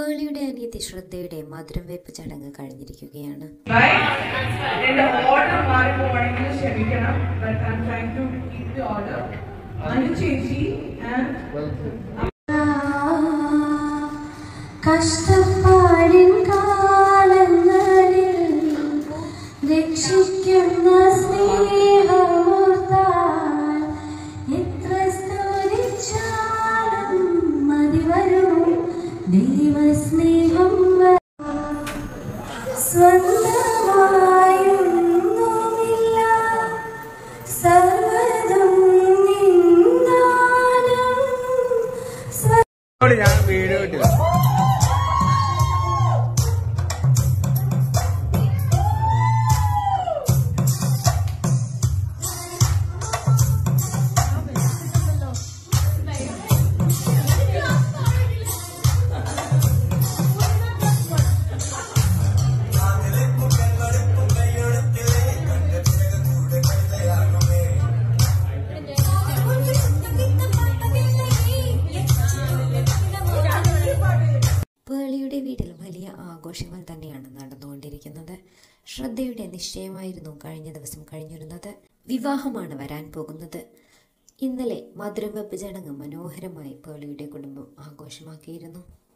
പേളിയുടെ അനിയത്തി ശ്രദ്ധയുടെ മധുരം വെപ്പ് ചടങ്ങ് കഴിഞ്ഞിരിക്കുകയാണ്. കഷ്ടപ്പാടിൻ കാലങ്ങളിൽ രക്ഷിക്കുന്ന സ്നേഹമോർത്താൽ എത്ര സ്തുതിച്ചാലും മതി വരും ദൈവസ്നേഹം. സ്വന്തമായൊന്നുമില്ല സർവ്വതും നിന്നാലും ഞാൻ വീഡിയോ ഇട്ടില്ല. പേളിയുടെ വീട്ടിൽ വലിയ ആഘോഷങ്ങൾ തന്നെയാണ് നടന്നുകൊണ്ടിരിക്കുന്നത്. ശ്രദ്ധയുടെ നിശ്ചയമായിരുന്നു കഴിഞ്ഞ ദിവസം കഴിഞ്ഞിരുന്നത്. വിവാഹമാണ് വരാൻ പോകുന്നത്. ഇന്നലെ മധുരം വെപ്പ് ചടങ്ങ് മനോഹരമായി പേളിയുടെ കുടുംബം ആഘോഷമാക്കിയിരുന്നു.